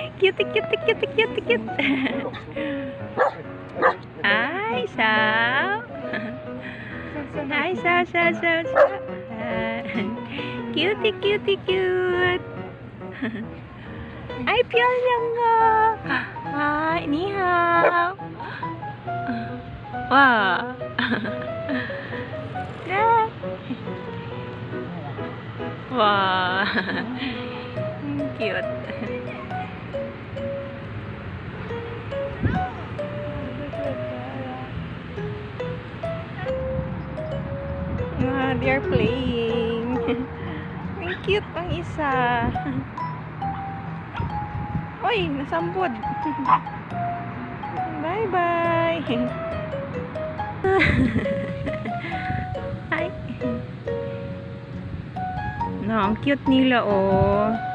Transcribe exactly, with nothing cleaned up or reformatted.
Cutie, cutie, cutie, cutie, cute. Hi, Sao. Hi, Sao, Sao, Sao, Sao. Cutie, cutie, cute. Ay, 漂亮哦。嗨，你好。哇。哇。Cute. Ah, they are playing. Ang cute ang isa. Oy, nasambod. Bye-bye. Hi. No, ang cute nila, oh.